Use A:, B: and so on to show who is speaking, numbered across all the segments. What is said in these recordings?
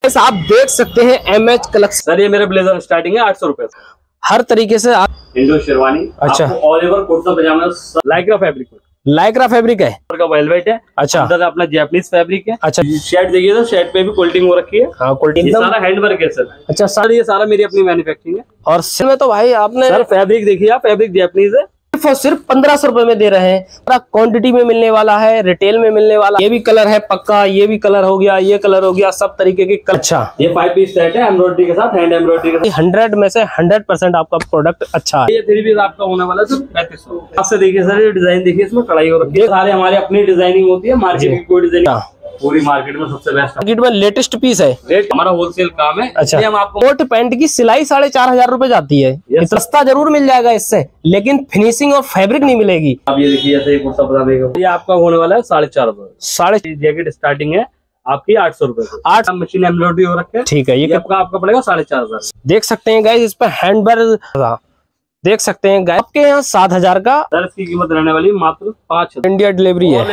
A: Guys आप देख सकते हैं एमएच कलेक्शन।
B: सर ये मेरे ब्लेजर स्टार्टिंग है 800 रुपए से।
A: हर तरीके से आप
B: इंडो शेरवानी,
A: अच्छा,
B: all over kurta pyjama, Lycra fabric,
A: Lycra fabric है
B: का वेलवेट है,
A: अच्छा,
B: अंदर अपना जैपनीज फैब्रिक है, अच्छा। शर्ट देखिए तो शर्ट पे भी कोल्डिंग हो रखी है,
A: हाँ कोल्डिंग,
B: सारा हैंडवर्क है सर।
A: अच्छा
B: सर ये सारा मेरी अपनी मैन्युफैक्चरिंग है।
A: और सिर में तो भाई आपने
B: सर फैब्रिक देखिए आप, फैब्रिक जैपनीज है,
A: सिर्फ और सिर्फ 1500 रुपए में दे रहे हैं। क्वांटिटी में मिलने वाला है, रिटेल में मिलने वाला, ये भी कलर है पक्का, ये भी कलर हो गया, ये कलर हो गया, सब तरीके के कलर। अच्छा
B: ये 5 पीस सेट है एम्ब्रॉयडरी के साथ, हैंड एम्ब्रॉयडरी के साथ।
A: 100 में से 100% आपका प्रोडक्ट अच्छा है।
B: ये 3 पीस आपका होने वाला है सर 3500। आपसे देखिए सर ये डिजाइन देखिए, इसमें कढ़ाई हो रखी है, सारे हमारे अपनी डिजाइनिंग होती है, मार्केट की कोई डिजाइन पूरी मार्केट में सबसे बेस्ट
A: मार्केट में लेटेस्ट पीस है,
B: हमारा होलसेल काम है।
A: अच्छा,
B: हम आपको
A: कोट पैंट की सिलाई 4500 रुपए जाती है। सस्ता जरूर मिल जाएगा इससे, लेकिन फिनिशिंग और फैब्रिक नहीं मिलेगी।
B: अब ये देखिए ऐसे कुर्ता पजामे का ये आपका होने वाला है 450। जैकेट स्टार्टिंग है आपकी 800 रुपए से। 8 मशीन एम्ब्रॉयडरी हो रखे है, ठीक है। ये आपका पड़ेगा 4500।
A: देख सकते हैं गाइस, इस पर हैंडवर्क देख सकते हैं गाइस। आपके यहाँ 7000 का
B: सर इसकी कीमत रहने वाली मात्र 5000।
A: इंडिया डिलीवरी है।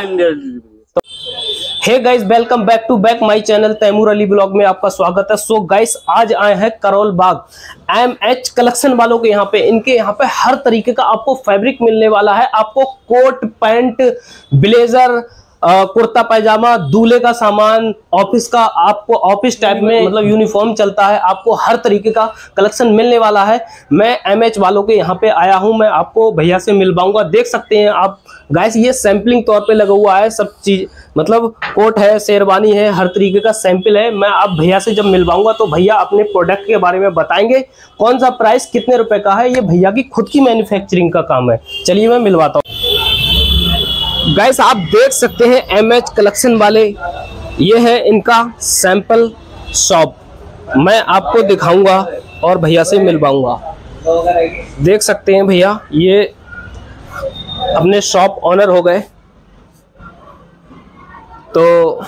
A: Hey guys, welcome back to back my channel Taimur Ali blog में आपका स्वागत है। सो गाइस आज आए हैं करोल बाग एमएच कलेक्शन वालों के यहाँ पे। इनके यहाँ पे हर तरीके का आपको फैब्रिक मिलने वाला है। आपको coat pant, blazer, kurta pyjama, दूल्हे का सामान, ऑफिस का, आपको ऑफिस टाइप में मतलब यूनिफॉर्म चलता है, आपको हर तरीके का कलेक्शन मिलने वाला है। मैं एमएच वालों के यहाँ पे आया हूँ, मैं आपको भैया से मिलवाऊंगा। देख सकते हैं आप गाइस, ये सैंपलिंग तौर पे लगा हुआ है सब चीज, मतलब कोट है, शेरवानी है, हर तरीके का सैंपल है। मैं आप भैया से जब मिलवाऊंगा तो भैया अपने प्रोडक्ट के बारे में बताएंगे, कौन सा प्राइस कितने रुपए का है। ये भैया की खुद की मैन्युफैक्चरिंग का काम है। चलिए मैं मिलवाता हूँ। गाइस आप देख सकते हैं एमएच कलेक्शन वाले, ये है इनका सैंपल शॉप। मैं आपको दिखाऊंगा और भैया से मिलवाऊंगा। देख सकते हैं भैया, ये अपने शॉप ओनर हो गए। तो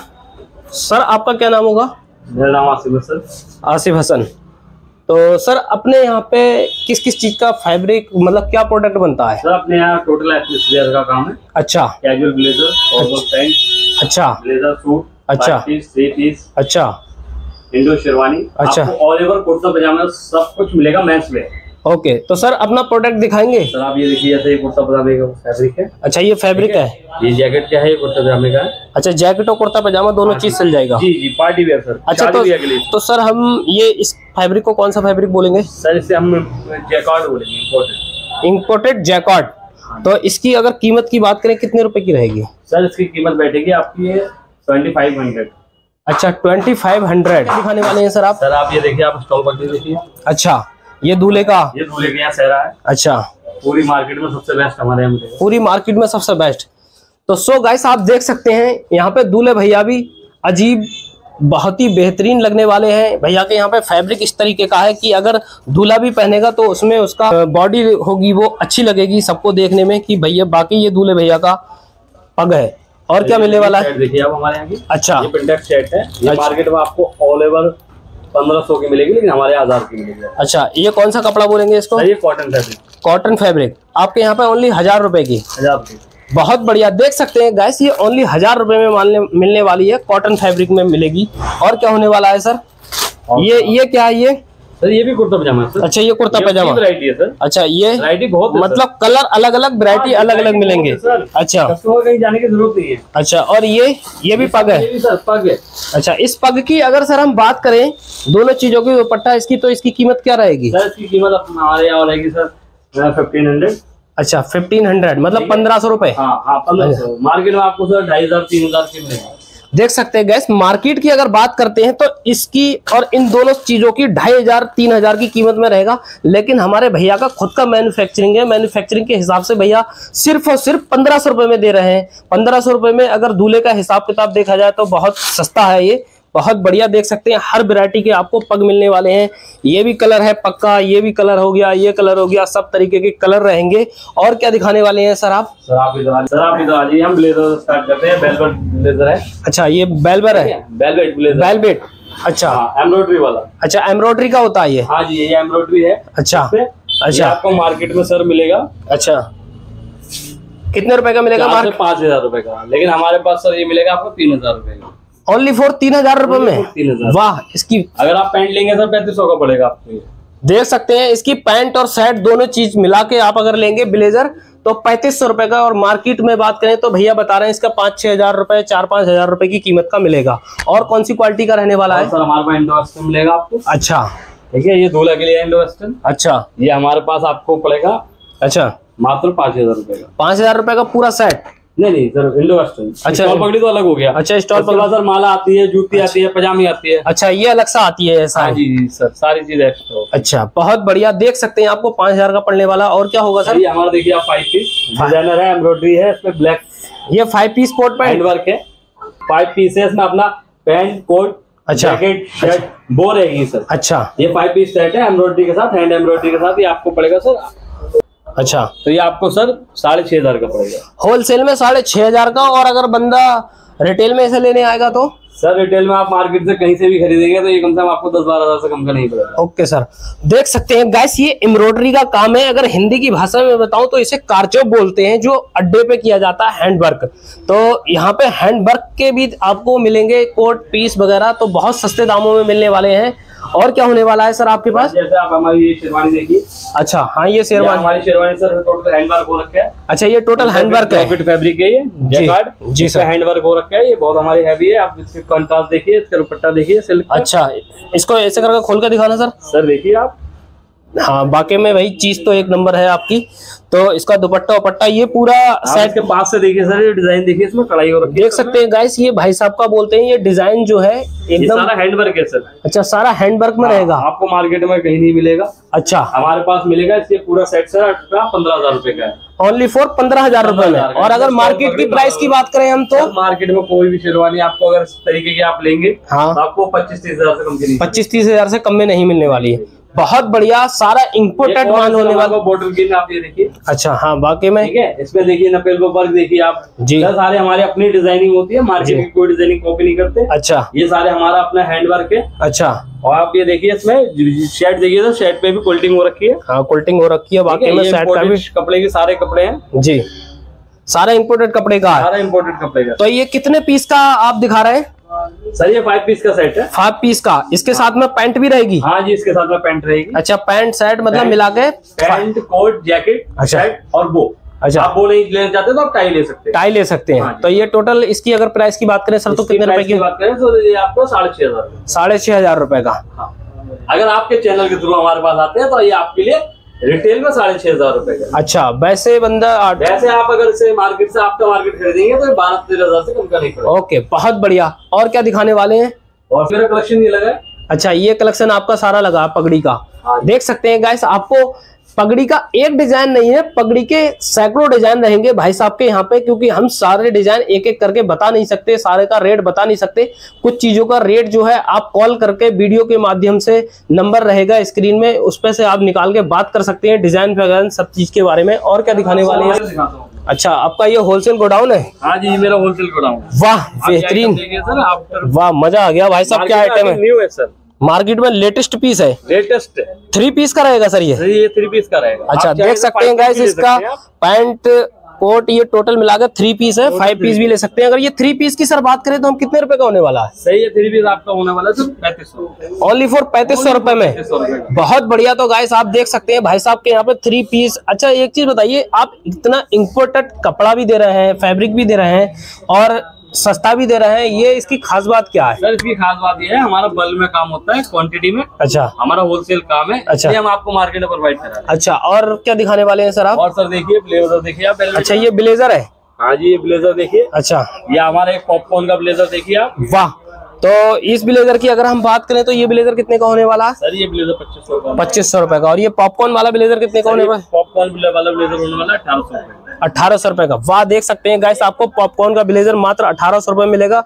A: सर आपका क्या नाम होगा?
B: मेरा नाम आसिफ हसन।
A: आसिफ हसन। तो सर अपने यहाँ पे किस किस चीज का फैब्रिक, मतलब क्या प्रोडक्ट बनता है?
B: सर अपने यहाँ टोटल एथनिक का काम है। अच्छा, कैजुअल ब्लेजर, फॉर्मल पैंट, अच्छा, ब्लेजर सूट, अच्छा, 3 पीस, अच्छा, इंडो शेरवानी, अच्छा, ऑल ओवर कुर्ता पजामा सब कुछ मिलेगा मेंस में। ओके, तो सर अपना प्रोडक्ट दिखाएंगे? सर आप ये देखिए, ऐसे कुर्ता पजामे का फैब्रिक है। अच्छा ये फैब्रिक है, ये जैकेट क्या है, कुर्ता पजामे का है। अच्छा, जैकेट और कुर्ता पजामा दोनों चीज चल जाएगा। जी जी, पार्टी वेयर सर। अच्छा, तो सर हम ये इस फैब्रिक को कौन सा फैब्रिक बोलेंगे? सर इसे हम जैकार्ड बोलेंगे, इंपोर्टेड जैकार्ड। तो इसकी अगर कीमत की बात करें कितने रुपए की रहेगी? सर इसकी कीमत बैठेगी आपकी 2500। अच्छा 2500 दिखाने वाले हैं सर आप? सर आप ये देखिए, आप स्टॉल पर देखिए। अच्छा, ये दूल्हे का, ये दूल्हे के यहाँ सेहरा है। अच्छा, पूरी मार्केट में सबसे बेस्ट हमारे यहाँ मिलेगा, पूरी मार्केट में सबसे बेस्ट। तो सो गाइस आप देख सकते हैं यहाँ पे दूल्हे भैया भी अजीब, बहुत ही बेहतरीन लगने वाले हैं। भैया के यहाँ पे फैब्रिक इस तरीके का है कि अगर दूल्हा भी पहनेगा तो उसमें उसका बॉडी होगी वो अच्छी लगेगी सबको देखने में कि भैया बाकी ये दूल्हे भैया का पग है। और क्या मिलने वाला है देखिए आप हमारे यहाँ की? अच्छा, ये प्रिंटेड सेट है। ये मार्केट में आपको ऑल ओवर 1500 की मिलेगी, लेकिन हमारे 1000 की मिलेगी। अच्छा, ये कौन सा कपड़ा बोलेंगे इसको? ये कॉटन फैब्रिक। कॉटन फैब्रिक आपके यहाँ पे ओनली 1000 रुपए की। 1000 की, बहुत बढ़िया। देख सकते हैं गाइस, ये ओनली 1000 रुपए में मिलने वाली है, कॉटन फैब्रिक में मिलेगी। और क्या होने वाला है सर? ये क्या है ये? सर ये भी कुर्ता पजामा है। अच्छा, ये कुर्ता पजामा वैरायटी है सर। अच्छा, ये वैरायटी बहुत मतलब कलर अलग अलग, वैरायटी अलग अलग मिलेंगे। अच्छा, कस्टमर कहीं जाने की जरूरत नहीं है। अच्छा, और ये भी पग है? सर पग है। अच्छा, इस पग की अगर सर हम बात करें, दोनों चीजों की दुपट्टा इसकी, तो इसकी कीमत क्या रहेगी? सर इसकी कीमत हमारे यहाँ रहेगी सर 1500। अच्छा 1500 मतलब 1500 रुपए। हाँ 1500। मार्केट में आपको सर 2500 3000 की मिलेगी। देख सकते हैं गैस, मार्केट की अगर बात करते हैं तो इसकी और इन दोनों चीजों की 2500 3000 की कीमत में रहेगा। लेकिन हमारे भैया का खुद का मैन्युफैक्चरिंग है, मैन्युफैक्चरिंग के हिसाब से भैया सिर्फ और सिर्फ 1500 रुपए में दे रहे हैं। 1500 रुपए में अगर दूल्हे का हिसाब किताब देखा जाए तो बहुत सस्ता है ये, बहुत बढ़िया। देख सकते हैं हर वैरायटी के आपको पग मिलने वाले हैं। ये भी कलर है पक्का, ये भी कलर हो गया, ये कलर हो गया, सब तरीके के कलर रहेंगे। और क्या दिखाने वाले हैं सर आप? सर आप इधर हम ब्लेजर स्टार्ट करते हैं। वेलवेट ब्लेजर है। अच्छा, ये वेलवेट है, वेलवेट ब्लेजर, वेलवेट। अच्छा, एम्ब्रॉयडरी वाला। अच्छा, एम्ब्रॉयडरी का होता है ये? हाँ जी, ये एम्ब्रॉयडरी है। अच्छा अच्छा, आपको मार्केट में सर मिलेगा। अच्छा, कितने रुपए का मिलेगा? 5000 रुपए का, लेकिन हमारे पास सर ये मिलेगा आपको 3000 रुपए का।
A: ओनली फॉर 3000 रुपए में।
B: 3000।
A: वाह, इसकी
B: अगर आप पैंट लेंगे सर 3500 का पड़ेगा आपको।
A: देख सकते हैं इसकी पैंट और शर्ट दोनों चीज मिला के आप अगर लेंगे ब्लेजर तो 3500 रुपए का, और मार्केट में बात करें तो भैया बता रहे हैं इसका 5-6 हजार रुपए, 4-5 हजार रुपए की कीमत का मिलेगा। और कौन सी क्वालिटी का रहने वाला है
B: सर? हमारे पास इंडो वेस्टर्न मिलेगा आपको।
A: अच्छा,
B: ठीक है, ये दूल्हा के लिए इंडो वेस्टर्न।
A: अच्छा,
B: ये हमारे पास आपको पड़ेगा
A: अच्छा
B: मात्र 5000 रुपए का।
A: 5000 रुपए का पूरा सेट?
B: नहीं सर, इंडो वेस्टर्न।
A: अच्छा,
B: स्टॉल पगड़ी तो अलग हो गया।
A: अच्छा, स्टॉल पगड़ी
B: सर माला आती है, जूती आती है, पजामी आती है।
A: अच्छा, ये अलग सा आती है ऐसा?
B: हाँ जी सर, सारी चीज एक्स्ट्रा।
A: अच्छा, बहुत बढ़िया। देख सकते हैं आपको 5000 का पड़ने वाला। और क्या होगा सर?
B: ये हमारा देखिए आप 5 पीस डिजाइनर है, एम्ब्रॉयडरी है इसमें ब्लैक।
A: ये 5 piece coat pant
B: hand work है, 5 पीस है इसमें अपना पैंट कोट
A: अच्छा,
B: जैकेट शर्ट वो रहेगी सर।
A: अच्छा,
B: ये 5 पीस सेट है एम्ब्रॉयडरी के साथ, हैंड एम्ब्रॉयडरी के साथ। ये आपको पड़ेगा सर,
A: अच्छा,
B: तो ये आपको सर 6500 का पड़ेगा
A: होलसेल में 6500 का। और अगर बंदा रिटेल में ऐसे लेने आएगा तो
B: सर रिटेल में आप मार्केट से कहीं से भी खरीदेंगे तो ये कम से कम आपको 10-12 हजार से कम का नहीं पड़ेगा।
A: ओके सर, देख सकते हैं गाइस ये एम्ब्रॉयडरी का काम है। अगर हिंदी की भाषा में बताऊं तो इसे कारचौप बोलते हैं, जो अड्डे पे किया जाता है हैंडवर्क। तो यहाँ पे हैंडवर्क के भी आपको मिलेंगे कोट पीस वगैरह, तो बहुत सस्ते दामों में मिलने वाले हैं। और क्या होने वाला है सर आपके पास?
B: जैसे आप हमारी ये शेरवानी देखिए।
A: अच्छा, हाँ, ये शेरवानी,
B: हमारी शेरवानी सर टोटल हैंडवर्क हो रखा है।
A: अच्छा, ये टोटल हैंडवर्क है,
B: फैब्रिक है ये जैकार्ड
A: जी सर,
B: हैंडवर्क हो रखा है। ये बहुत हमारी हैवी है। आप इसके कंट्रास्ट देखिए, इसका दुपट्टा देखिए सिल्क।
A: अच्छा, इसको ऐसे करके खोल कर दिखाना सर।
B: सर देखिए आप,
A: हाँ, बाकी में वही चीज तो एक नंबर है आपकी। तो इसका दुपट्टा उपट्टा ये पूरा
B: सेट के पास से देखिए सर, ये डिजाइन देखिए, इसमें कढ़ाई हो रखी है।
A: देख सकते हैं गाइस, ये भाई साहब का बोलते हैं ये डिजाइन जो है एकदम
B: सारा हैंडवर्क है सर।
A: अच्छा, सारा हैंडवर्क में रहेगा।
B: आपको मार्केट में कहीं नहीं मिलेगा।
A: अच्छा,
B: हमारे पास मिलेगा। इसके पूरा सेट सर 15,000 रुपए का है।
A: ओनली फॉर 15,000 रुपए में। और अगर मार्केट की प्राइस की बात करें हम तो
B: मार्केट में कोई भी शेरवानी आपको अगर इस तरीके की आप लेंगे, हाँ, तो आपको 25-30 हजार से कम की नहीं,
A: 25-30 हजार से कम में नहीं मिलने वाली है। बहुत बढ़िया, सारा इंपोर्टेड माल होने वाला।
B: बॉटल की आप ये देखिए।
A: अच्छा, हाँ, बाकी में
B: ठीक है, इसमें देखिए नपेल वर्क देखिए आप
A: जी,
B: सारे हमारे अपनी डिजाइनिंग होती है, मार्केट की कोई डिजाइनिंग कॉपी नहीं करते।
A: अच्छा,
B: ये सारे हमारा अपना हैंडवर्क है।
A: अच्छा,
B: और आप ये देखिए इसमें शर्ट देखिए, तो शर्ट पे भी कोल्टिंग हो रखी है।
A: हाँ, कोल्टिंग हो रखी है। बाकी में शर्ट का भी
B: कपड़े के सारे कपड़े हैं
A: जी, सारा इंपोर्टेड कपड़े का है,
B: सारा इंपोर्टेड कपड़े का।
A: तो ये कितने पीस का आप दिखा रहे हैं
B: सर? ये 5 पीस का सेट है।
A: 5 पीस का। इसके साथ में पैंट भी रहेगी?
B: हाँ जी, इसके साथ में पैंट रहेगी।
A: अच्छा, पैंट शर्ट मतलब मिला के
B: पैंट कोट जैकेट शर्ट और वो। अच्छा, आप वो नहीं लेना चाहते तो आप टाई ले सकते हैं।
A: टाई ले सकते हैं। तो ये टोटल इसकी अगर प्राइस की बात करें सर तो कितने रुपए की
B: बात करें तो ये आपको 6500
A: 6500 रुपए का।
B: हाँ। अगर आपके चैनल के थ्रू हमारे पास आते हैं तो ये आपके लिए रिटेल में 6500 रुपए का।
A: अच्छा, वैसे बंदा
B: वैसे आप अगर से मार्केट से आपका मार्केट खरीदेंगे तो 12-13 हजार से कम का नहीं पड़ेगा।
A: ओके, बहुत बढ़िया। और क्या दिखाने वाले हैं?
B: और मेरा कलेक्शन ये लगा है।
A: अच्छा, ये कलेक्शन आपका सारा लगा पगड़ी का। देख सकते हैं गाइस, आपको पगड़ी का एक डिजाइन नहीं है, पगड़ी के सैकड़ों डिजाइन रहेंगे भाई साहब के यहाँ पे, क्योंकि हम सारे डिजाइन एक एक करके बता नहीं सकते, सारे का रेट बता नहीं सकते। कुछ चीजों का रेट जो है आप कॉल करके वीडियो के माध्यम से, नंबर रहेगा स्क्रीन में, उस पे से आप निकाल के बात कर सकते हैं डिजाइन वगैरह सब चीज के बारे में। और क्या दिखाने वाले हैं? अच्छा, आपका ये होलसेल गोडाउन है?
B: हाँ जी, मेरा होलसेल गोडाउन।
A: वाह, बेहतरीन, वाह, मजा आ गया भाई साहब। क्या आइटम है?
B: न्यू है सर,
A: मार्केट में लेटेस्ट पीस है।
B: लेटेस्ट
A: 3 पीस का रहेगा सर? ये
B: 3 पीस का रहेगा।
A: अच्छा, देख सकते हैं गाइस, इसका पैंट कोट ये टोटल मिलाकर 3 पीस है। 5 पीस भी ले सकते हैं। अगर ये 3 पीस की सर बात करें तो हम कितने रुपए का होने वाला है?
B: सही है, 3 पीस आपका होने वाला है 3500।
A: ओनली फॉर 3500 रुपए में। बहुत बढ़िया। तो गाइस आप देख सकते हैं भाई साहब के यहाँ पे 3 पीस। अच्छा, एक चीज बताइए, आप इतना इंपोर्टेड कपड़ा भी दे रहे हैं, फैब्रिक भी दे रहे हैं और सस्ता भी दे रहे हैं, ये इसकी खास बात क्या है?
B: सर इसकी खास बात ये है, हमारा बल्क में काम होता है, क्वांटिटी में। अच्छा, हमारा होलसेल काम है। अच्छा, हम आपको मार्केट में प्रोवाइड कर रहे हैं।
A: अच्छा, और क्या दिखाने वाले हैं सर आप?
B: और सर देखिए ब्लेजर देखिए आप।
A: अच्छा, ये ब्लेजर है?
B: हाँ जी, ये ब्लेजर देखिए।
A: अच्छा,
B: ये हमारा एक पॉपकॉर्न का ब्लेजर देखिए आप।
A: वाह। तो इस ब्लेजर की अगर हम बात करें तो ये ब्लेजर कितने का होने वाला है?
B: सर ये ब्लेजर
A: 2500 रुपए का। और ये पॉपकॉर्न वाला ब्लेजर कितने का होने वाला?
B: पॉपकॉर्न वाला ब्लेजर होने वाला 1800 रुपए।
A: 1800 रुपए का। वाह, देख सकते हैं गाइस, आपको पॉपकॉर्न का ब्लेजर मात्र 1800 रुपए मिलेगा।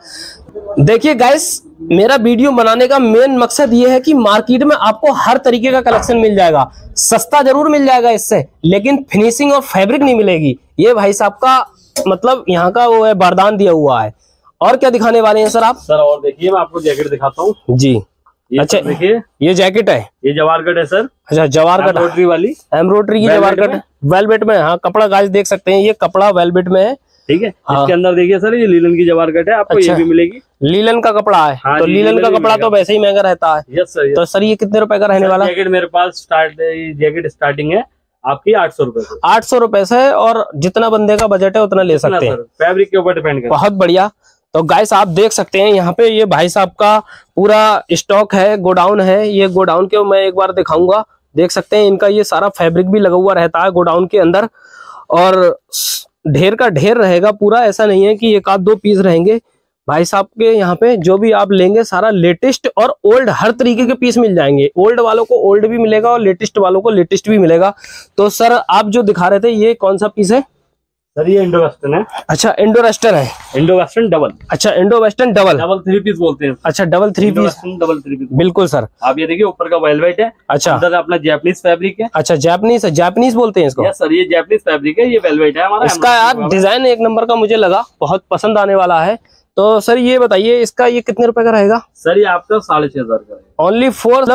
A: देखिए गाइस, मेरा वीडियो बनाने का मेन मकसद ये है कि मार्केट में आपको हर तरीके का कलेक्शन मिल जाएगा। सस्ता जरूर मिल जाएगा इससे, लेकिन फिनिशिंग और फैब्रिक नहीं मिलेगी। ये भाई साहब का मतलब यहाँ का वो है, वरदान दिया हुआ है। और क्या दिखाने वाले हैं सर आप?
B: सर और देखिए, मैं आपको जैकेट दिखाता हूँ जी। अच्छा, देखिए ये जैकेट है, ये जवार कट है सर। अच्छा, जवार कट एम्ब्रॉयडरी वाली, एम्ब्रॉयडरी की जवार कट वेलवेट में। हाँ, कपड़ा गाइस देख सकते हैं, ये कपड़ा वेलवेट में है ठीक है। इसके अंदर देखिए सर, ये लीलन की जवारकट है, आपको ये भी मिलेगी।
A: लीलन का कपड़ा है। तो लीलन का कपड़ा तो वैसे ही महंगा रहता है।
B: Yes sir.
A: तो सर ये कितने रुपए का रहने वाला?
B: जैकेट मेरे पास जैकेट स्टार्टिंग है आपकी 800 रुपए।
A: 800 रुपए से, और जितना बंदे का बजट है उतना ले सकते हैं।
B: फैब्रिक के ऊपर डिपेंड करता है।
A: बहुत बढ़िया। तो गाइस आप देख सकते हैं यहाँ पे ये भाई साहब का पूरा स्टॉक है, गोडाउन है। ये गोडाउन के मैं एक बार दिखाऊंगा। देख सकते हैं इनका ये सारा फैब्रिक भी लगा हुआ रहता है गोडाउन के अंदर, और ढेर का ढेर रहेगा पूरा। ऐसा नहीं है कि एक आध दो पीस रहेंगे। भाई साहब के यहाँ पे जो भी आप लेंगे सारा लेटेस्ट और ओल्ड हर तरीके के पीस मिल जाएंगे। ओल्ड वालों को ओल्ड भी मिलेगा और लेटेस्ट वालों को लेटेस्ट भी मिलेगा। तो सर आप जो दिखा रहे थे ये कौन सा पीस है?
B: सर ये इंडो वेस्टर्न है।
A: अच्छा इंडो वेस्टर्न है।
B: Indo western double.
A: अच्छा इंडो वेस्टर्न डबल
B: 3 पीस बोलते हैं।
A: अच्छा डबल 3 पीस।
B: डबल 3 पीस
A: बिल्कुल सर।
B: आप ये देखिए ऊपर का वेलवेट है। अच्छा अंदर अपना जैपनीज फैब्रिक है। अच्छा
A: जैपनीज है, जैपनीज बोलते हैं इसको।
B: यस सर, ये जैपनीज फैब्रिक है, ये वेलवेट है हमारा।
A: इसका यार डिजाइन एक नंबर का मुझे लगा, बहुत पसंद आने वाला है। तो सर ये बताइए इसका ये कितने रुपए का रहेगा?
B: सर ये आपका 6500 का है।
A: ओनली फॉर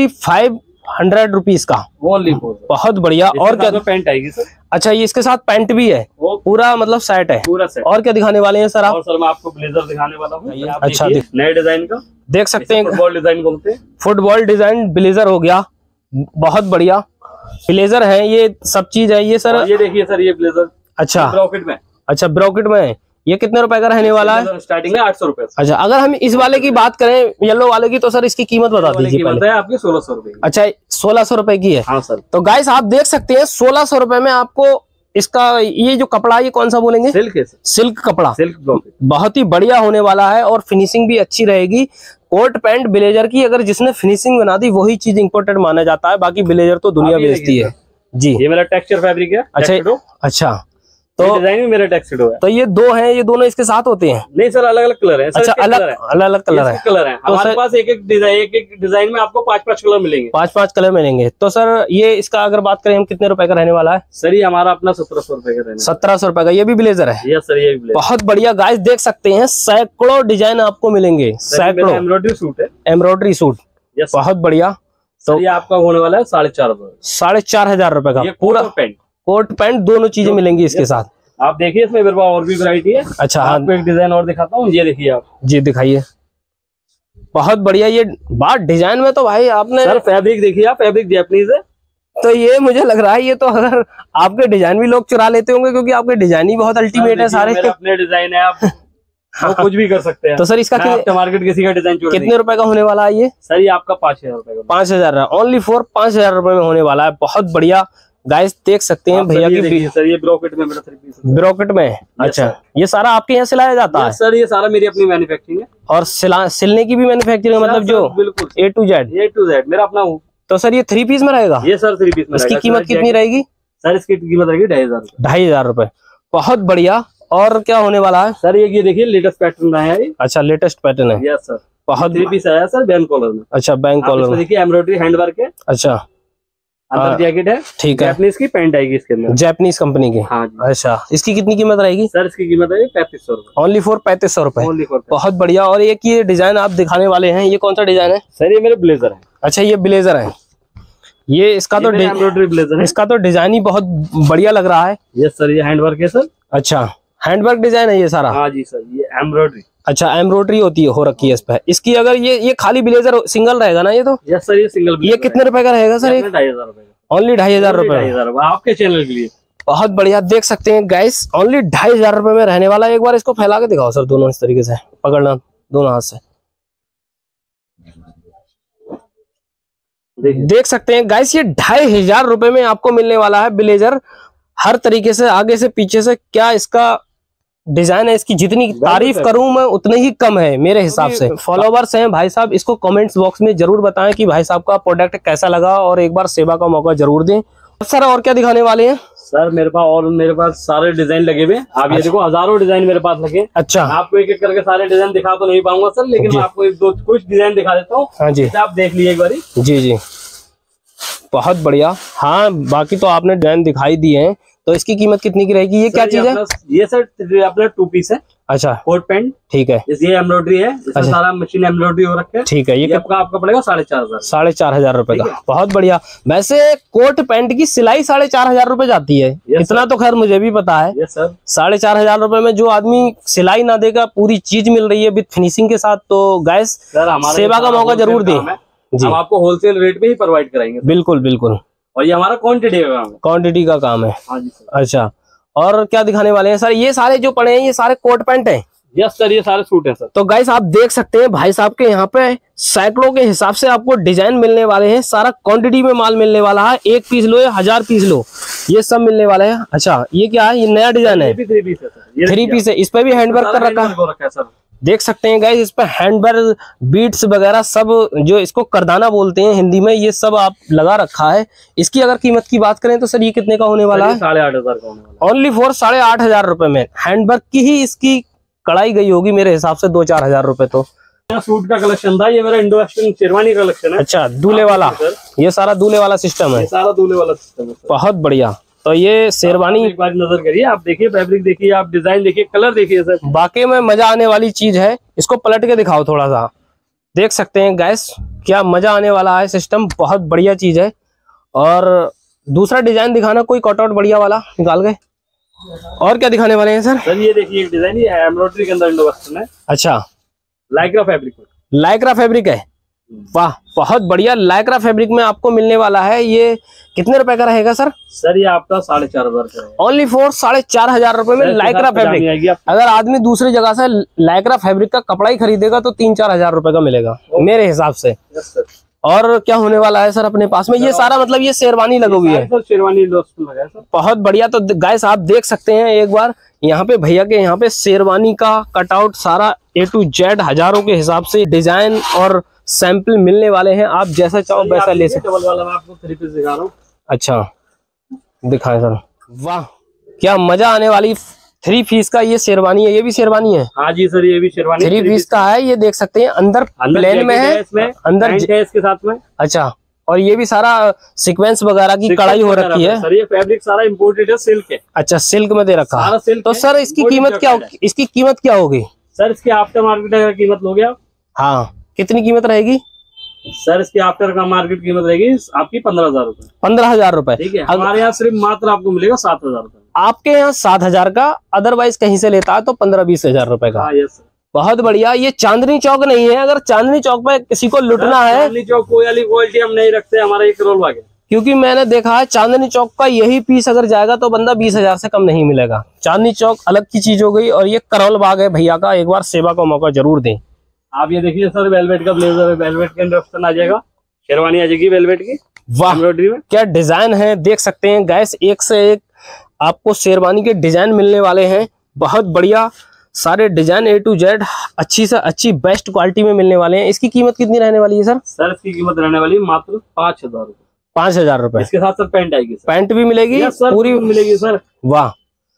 A: 6500 रुपीज का।
B: Only for.
A: बहुत बढ़िया। और क्या
B: पैंट आएगी सर?
A: अच्छा ये इसके साथ पैंट भी है, पूरा मतलब सेट है
B: पूरा सेट।
A: और क्या दिखाने वाले हैं सर आप?
B: और सर मैं आपको ब्लेजर दिखाने वाला हूँ।
A: अच्छा
B: नए डिजाइन का
A: देख सकते हैं,
B: फुटबॉल डिजाइन बोलते हैं।
A: फुटबॉल डिजाइन ब्लेजर हो गया, बहुत बढ़िया ब्लेजर है। ये सब चीज है ये सर।
B: ये देखिए सर ये ब्लेजर।
A: अच्छा
B: ब्रॉकेट में। अच्छा
A: ब्रॉकेट में ये कितने रुपए का रहने वाला है?
B: स्टार्टिंग है 800 रुपए।
A: अच्छा अगर हम इस वाले की बात करें, येलो वाले की, तो सर इसकी कीमत बता दीजिए पहले।
B: है आपकी 1600 रुपए।
A: अच्छा 1600 रुपए की है।
B: हाँ सर।
A: तो गाइस आप देख सकते हैं 1600 रुपए में आपको इसका ये जो कपड़ा, ये कौन सा बोलेंगे?
B: सिल्क है।
A: सिल्क कपड़ा,
B: सिल्क ब्रॉकेट,
A: बहुत ही बढ़िया होने वाला है और फिनिशिंग भी अच्छी रहेगी। कोट पैंट ब्लेजर की अगर जिसने फिनिशिंग बना दी वही चीज इंपोर्टेड माना जाता है, बाकी ब्लेजर तो दुनिया बेचती है जी।
B: ये मेरा टेक्सचर फैब्रिक है।
A: अच्छा तो
B: डिजाइन भी मेरा टेक्सचर है।
A: तो ये दो हैं, ये दोनों इसके साथ होते हैं?
B: नहीं सर, अलग अलग कलर है।
A: अच्छा अलग अलग कलर है।
B: तो हमारे पास एक एक डिजाइन में आपको 5-5 कलर मिलेंगे।
A: 5-5 कलर मिलेंगे। तो सर ये इसका अगर बात करें हम कितने रुपए का रहने वाला है?
B: सर ये हमारा अपना 1700 रुपए का रहने।
A: 1700 रुपए का। ये भी ब्लेजर है?
B: यस सर, ये भी ब्लेजर।
A: बहुत बढ़िया गाइस देख सकते हैं सैकड़ों डिजाइन आपको मिलेंगे, सैकड़ों।
B: एम्ब्रॉयडरी सूट है।
A: एम्ब्रॉयडरी सूट, बहुत बढ़िया।
B: तो ये आपका होने वाला है 4500।
A: 4500 रुपए का पूरा
B: पैंट,
A: कोट पैंट दोनों चीजें मिलेंगी इसके साथ।
B: आप देखिए इसमें मेरे पास और भी वैरायटी है। अच्छा आपको एक डिजाइन और दिखाता हूँ, ये देखिए आप। जी
A: दिखाइए। बहुत बढ़िया। ये बात डिजाइन में तो भाई आपने
B: सर फैब्रिक देखिए आप, फैब्रिक जैपनीज है।
A: तो ये मुझे लग रहा है ये तो अगर आपके डिजाइन भी लोग चुरा लेते होंगे, क्योंकि आपके डिजाइन ही बहुत अल्टीमेट है सारे।
B: अपने डिजाइन है, आप वो कुछ भी कर सकते हैं।
A: तो सर इसका
B: मार्केट किसी का डिजाइन
A: कितने रुपए का होने वाला है ये?
B: सर ये आपका 5000 रुपए का।
A: 5000 ओनली फॉर 5000 रुपए में होने वाला है। बहुत बढ़िया गाइस देख सकते हैं भैया की।
B: सर ये ब्रॉकेट में मेरा 3 पीस।
A: ब्रॉकेट में? अच्छा ये सारा आपके यहाँ सिलाया जाता है?
B: सर ये सारा मेरी अपनी मैन्युफैक्चरिंग है। और
A: सिलने की भी मैन्युफैक्चरिंग, मतलब जो
B: बिल्कुल
A: A to Z
B: मेरा अपना हूँ।
A: तो सर ये 3 पीस में रहेगा?
B: ये सर 3 पीस में।
A: इसकी कीमत कितनी रहेगी?
B: सर इसकी कीमत रहेगी
A: 2500 रुपए। बहुत बढ़िया। और क्या होने वाला है
B: सर? ये देखिए लेटेस्ट पैटर्न आया है।
A: अच्छा लेटेस्ट पैटर्न है।
B: Yes sir.
A: बहुत
B: 3 पीस आया सर बैंक कॉलर में।
A: अच्छा बैंक कॉलर में
B: देखिए एम्ब्रॉयडरी हैंडवर्क है।
A: अच्छा
B: अंदर जैकेट है। ठीक है। जैपनीज की पैंट आएगी इसके अंदर,
A: जैपनीज कंपनी की।
B: हाँ जी।
A: अच्छा इसकी कितनी कीमत रहेगी?
B: सर इसकी कीमत है 3500 रुपए।
A: ओनली फॉर 3500 रुपए। बहुत बढ़िया। और एक ये डिजाइन आप दिखाने वाले हैं, ये कौन सा डिजाइन है?
B: सर ये मेरे ब्लेजर है।
A: अच्छा ये ब्लेजर है। ये इसका तो
B: एम्ब्रॉयडरी ब्लेजर है।
A: इसका तो डिजाइन ही बहुत बढ़िया लग रहा है।
B: यस सर, ये हैंडवर्क है सर।
A: अच्छा हैंडवर्क डिजाइन है ये सारा?
B: हाँ जी सर, ये एम्ब्रॉयडरी। अच्छा
A: एम्ब्रॉयडरी होती है, हो रखी है इस पे। इसकी अगर ये खाली ब्लेजर सिंगल रहेगा ना ये तो?
B: यस सर, ये सिंगल।
A: ये कितने रुपए का रहेगा सर?
B: 2500 रुपए।
A: ओनली 2500 रुपए
B: आपके चैनल के लिए।
A: बहुत बढ़िया। देख सकते हैं गाइस ओनली 2500 रुपए में रहने वाला है। एक बार इसको फैला के दिखाओ सर, दोनों इस तरीके से पकड़ना, दोनों हाथ से। देख सकते हैं गाइस ये 2500 रुपए में आपको मिलने वाला है ब्लेजर। हर तरीके से आगे से पीछे से क्या इसका डिजाइन है, इसकी जितनी तारीफ करूं मैं उतनी ही कम है मेरे हिसाब से। फॉलोवर्स हैं भाई साहब, इसको कमेंट्स बॉक्स में जरूर बताएं कि भाई साहब का प्रोडक्ट कैसा लगा, और एक बार सेवा का मौका जरूर दें। सर और क्या दिखाने वाले हैं?
B: सर मेरे पास सारे डिजाइन लगे हुए। आप ये देखो, हजारों डिजाइन मेरे पास लगे।
A: अच्छा
B: आपको एक एक करके सारे डिजाइन दिखा तो नहीं पाऊंगा सर, लेकिन मैं आपको कुछ डिजाइन दिखा देता हूँ।
A: हाँ जी,
B: आप देख लीजिए एक बारी।
A: जी बहुत बढ़िया। हाँ बाकी तो आपने डिजाइन दिखाई दिए हैं। तो इसकी कीमत कितनी की रहेगी? ये क्या चीज है?
B: ये सर अपना 2 पीस है।
A: अच्छा,
B: कोट पैंट,
A: ठीक है।
B: ये एम्ब्रॉयडरी है, इसमें सारा मशीन एम्ब्रॉयडरी हो रखा है, ठीक है। ये आपका पड़ेगा 4,500,
A: 4,500 रुपए का, बहुत बढ़िया। वैसे कोट पैंट की सिलाई 4,500 रुपए जाती है, इतना तो खैर मुझे भी पता है। 4,500 रुपए में जो आदमी सिलाई ना देगा, पूरी चीज मिल रही है विद फिनिशिंग के साथ, तो गैस सेवा का मौका जरूर दें।
B: हम आपको होलसेल रेट में ही प्रोवाइड कराएंगे।
A: बिल्कुल बिल्कुल,
B: और ये हमारा क्वांटिटी का काम है।
A: हाँ जी सर। अच्छा, और क्या दिखाने वाले हैं सर? ये सारे जो पड़े हैं ये सारे कोट पैंट हैं?
B: यस सर, ये सारे सूट है सर।
A: तो गाइस आप देख सकते हैं भाई साहब के यहाँ पे सैकड़ों के हिसाब से आपको डिजाइन मिलने वाले हैं, सारा क्वांटिटी में माल मिलने वाला है। 1 पीस लो या 1000 पीस लो, ये सब मिलने वाला है। अच्छा, ये क्या है? ये नया डिजाइन है, 3 पीस है। इस पे भी हैंडवर्क कर रखा है सर, देख सकते हैं गाइस। इस पे हैंडवर्क, बीट्स वगैरह सब, जो इसको करदाना बोलते हैं हिंदी में, ये सब आप लगा रखा है। इसकी अगर कीमत की बात करें तो सर ये कितने का होने वाला है?
B: 8,500 का होने वाला है।
A: ओनली फॉर 8,500 रुपए में। हैंडवर्क की ही इसकी कढ़ाई गई होगी मेरे हिसाब से 2-4 हजार रुपए। तो
B: सूट का कलेक्शन था, ये मेरा इंडो वेस्टर्न शेरवानी कलेक्शन है।
A: अच्छा, दूल्हे वाला, ये सारा दूल्हे वाला सिस्टम है,
B: सारा दूल्हे वाला सिस्टम है, बहुत
A: बढ़िया। तो ये शेरवानी
B: एक बार नजर करिए, आप देखिए, फैब्रिक देखिए, आप डिजाइन देखिए, कलर देखिए सर,
A: बाकी में मजा आने वाली चीज है। इसको पलट के दिखाओ थोड़ा सा, देख सकते हैं गैस क्या मजा आने वाला है। सिस्टम बहुत बढ़िया चीज है। और दूसरा डिजाइन दिखाना, कोई कटआउट बढ़िया वाला निकाल गए। और क्या दिखाने वाले हैं सर?
B: सर ये देखिए एक डिजाइन, ये एम्ब्रॉयडरी के अंदर इंडो वेस्टर्न है।
A: अच्छा,
B: लाइक्रा फैब्रिक,
A: लाइक्रा फैब्रिक है, वाह बहुत बढ़िया। लाइक्रा फैब्रिक में आपको मिलने वाला है। ये कितने रुपए का रहेगा सर?
B: सर ये आपका 4,500 का है।
A: ओनली फॉर 4,500 रुपए में लाइक्रा फैब्रिक। अगर आदमी दूसरी जगह से लाइक्रा फैब्रिक का कपड़ा ही खरीदेगा तो 3-4 हजार रुपए का मिलेगा मेरे हिसाब से। और क्या होने वाला है सर अपने पास में? ये सारा मतलब ये शेरवानी लगी हुई है,
B: शेरवानी
A: बहुत बढ़िया। तो गाइस आप देख सकते हैं एक बार यहाँ पे भैया के यहाँ पे शेरवानी का कटआउट सारा A to Z हजारों के हिसाब से डिजाइन और सैंपल मिलने वाले हैं। आप जैसा चाहो वैसा ले सकते।
B: डबल वाला मैं आपको 3 पीस दिखा रहा हूँ।
A: अच्छा दिखाएं सर, वाह क्या मजा आने वाली। 3 पीस का ये शेरवानी है, ये भी शेरवानी है?
B: हाँ जी सर, ये भी शेरवानी
A: 3 पीस का है। ये देख सकते हैं अंदर प्लेन में है, अंदर
B: इसके साथ में।
A: अच्छा, और ये भी सारा सीक्वेंस वगैरह की कढ़ाई हो रखी है
B: सर। ये फैब्रिक सारा इम्पोर्टेड है, सिल्क है।
A: अच्छा, सिल्क में दे रखा है। तो सर इसकी कीमत क्या होगी? इसकी कीमत क्या होगी
B: सर? इसकी आफ्टर मार्केट कीमत लोगे आप?
A: हाँ, कितनी कीमत रहेगी
B: सर? इसकी आफ्टर का मार्केट कीमत रहेगी आपकी 15,000 रुपए।
A: 15,000 रुपए,
B: ठीक है। हमारे यहाँ सिर्फ मात्र आपको मिलेगा 7,000 रुपए।
A: आपके यहाँ 7,000 का, अदरवाइज कहीं से लेता है तो 15-20 हजार रुपए का।
B: यस,
A: बहुत बढ़िया। ये चांदनी चौक नहीं है, अगर चांदनी चौक पे किसी को लुटना है,
B: चांदनी चौक कोई वाली क्वालिटी हम नहीं रखते, हमारा ये करोल बाग है।
A: क्योंकि मैंने देखा है चांदनी चौक का यही पीस अगर जाएगा तो बंदा 20,000 से कम नहीं मिलेगा। चांदनी चौक अलग की चीज हो गई। और ये करोल बाग है भैया का, एक बार सेवा का मौका जरूर दें।
B: आप ये देखिए सर, वेलवेट का ब्लेजर है, वेलवेट के अंदर आ जाएगा, शेरवानी आ जाएगी वेलवेट की।
A: वाह में क्या डिजाइन है, देख सकते हैं गैस। एक से एक आपको शेरवानी के डिजाइन मिलने वाले हैं, बहुत बढ़िया। सारे डिजाइन A to Z अच्छी से अच्छी बेस्ट क्वालिटी में मिलने वाले हैं। इसकी कीमत कितनी रहने वाली है सर?
B: सर इसकी कीमत रहने वाली मात्र 5,000 रुपए।
A: 5,000 रुपए।
B: इसके साथ सर पैंट आएगी,
A: पैंट भी मिलेगी
B: पूरी मिलेगी सर।
A: वाह,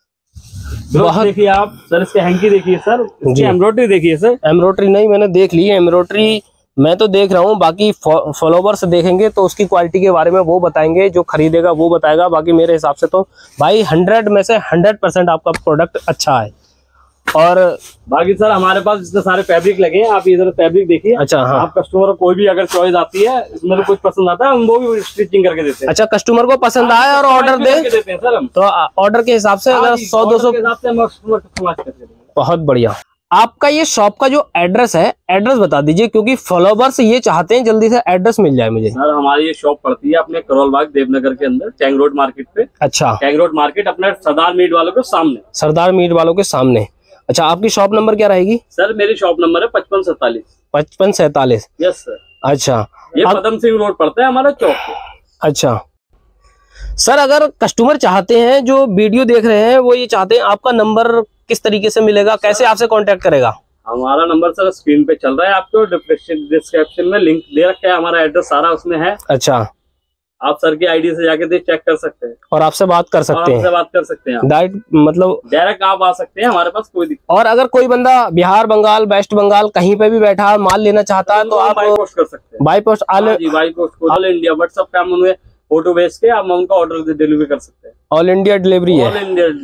B: बहुत देखिए आप सर, इसके हैंकी देखिए सर, इसकी एम्ब्रॉयडरी देखिए सर।
A: एम्ब्रॉयडरी नहीं, मैंने देख ली है एम्ब्रॉयडरी, मैं तो देख रहा हूँ। बाकी फॉलोवर्स देखेंगे तो उसकी क्वालिटी के बारे में वो बताएंगे, जो खरीदेगा वो बताएगा। बाकी मेरे हिसाब से तो भाई 100 में से 100% आपका प्रोडक्ट अच्छा है। और
B: बाकी सर हमारे पास जितने सारे फैब्रिक लगे हैं, आप इधर फैब्रिक देखिए।
A: अच्छा हाँ,
B: आप कस्टमर को कोई भी अगर चॉइस आती है, इसमें तो कुछ पसंद आता है, हम वो भी स्टिचिंग करके देते हैं।
A: अच्छा, कस्टमर को पसंद आए और ऑर्डर देते हैं सर हम, तो ऑर्डर के हिसाब से अगर 100-200
B: के हिसाब से हम कस्टमर कस्टमाइज करके देंगे।
A: बहुत बढ़िया। आपका ये शॉप का जो एड्रेस है, एड्रेस बता दीजिए, क्योंकि फॉलोवर्स ये चाहते हैं जल्दी से एड्रेस मिल जाए मुझे।
B: सर हमारी ये शॉप पड़ती है अपने करोल बाग देवनगर के अंदर, टैंग रोड मार्केट पे।
A: अच्छा,
B: टैंग रोड मार्केट अपने सरदार मीट वालों के सामने।
A: सरदार मीट वालों के सामने। अच्छा, आपकी शॉप नंबर क्या रहेगी?
B: सर मेरी शॉप नंबर है 5547।
A: 5547।
B: Yes sir.
A: अच्छा,
B: ये पदम सिंह रोड पड़ता है हमारा चौक पे।
A: अच्छा सर, अगर कस्टमर चाहते हैं, जो वीडियो देख रहे हैं, वो ये चाहते हैं, आपका नंबर किस तरीके से मिलेगा, कैसे आपसे कांटेक्ट करेगा?
B: हमारा नंबर सर स्क्रीन पे चल रहा है, आपको डिस्क्रिप्शन में लिंक दे रखा है, हमारा एड्रेस सारा उसमें है।
A: अच्छा,
B: आप सर की आईडी से जाके चेक कर सकते हैं
A: और आपसे बात कर सकते हैं।
B: बात कर सकते हैं
A: डायरेक्ट, मतलब
B: डायरेक्ट आप आ सकते हैं, हमारे पास कोई दिक्कत।
A: और अगर कोई बंदा बिहार, बंगाल, वेस्ट बंगाल कहीं पे भी बैठा है, माल लेना चाहता है, तो आप
B: बाई पोस्ट कर सकते हैं।
A: By post
B: all India WhatsApp पे हम उन्हें फोटो भेज के आप उनका ऑर्डर डिलीवरी कर सकते हैं।
A: ऑल इंडिया डिलीवरी है।
B: All India delivery.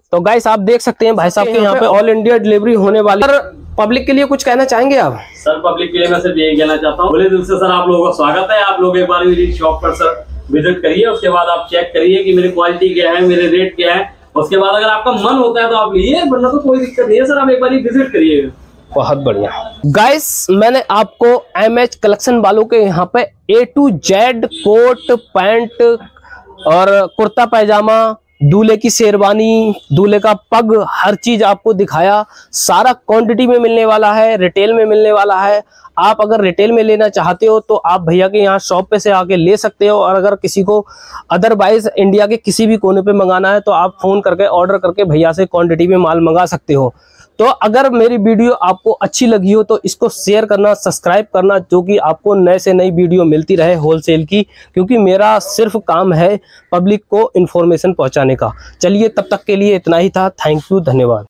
A: तो गाइस आप देख सकते हैं भाई साहब के यहाँ पे ऑल इंडिया डिलीवरी होने वाली। सर पब्लिक के लिए कुछ कहना चाहेंगे आप?
B: सर पब्लिक के लिए मैं सिर्फ यही कहना चाहता हूँ, बोले दिल से सर आप लोगों का स्वागत है। आप लोग एक बार मेरी शॉप पर सर विजिट करिए, उसके बाद आप चेक करिए कि मेरी क्वालिटी क्या है, मेरे रेट क्या है। उसके बाद अगर आपका मन होता है तो आप लीजिए, वरना तो कोई दिक्कत नहीं है सर, आप एक बार विजिट करिएगा।
A: बहुत बढ़िया गाइस, मैंने आपको MH कलेक्शन वालों के यहाँ पे A to Z coat pant और कुर्ता पैजामा, दूल्हे की शेरवानी, दूल्हे का पग, हर चीज आपको दिखाया। सारा क्वांटिटी में मिलने वाला है, रिटेल में मिलने वाला है। आप अगर रिटेल में लेना चाहते हो तो आप भैया के यहाँ शॉप पे से आके ले सकते हो, और अगर किसी को अदरवाइज इंडिया के किसी भी कोने पे मंगाना है तो आप फोन करके ऑर्डर करके भैया से क्वांटिटी में माल मंगा सकते हो। तो अगर मेरी वीडियो आपको अच्छी लगी हो तो इसको शेयर करना, सब्सक्राइब करना, जो कि आपको नए से नई वीडियो मिलती रहे होलसेल की, क्योंकि मेरा सिर्फ काम है पब्लिक को इन्फॉर्मेशन पहुंचाने का। चलिए तब तक के लिए इतना ही था। थैंक यू, धन्यवाद।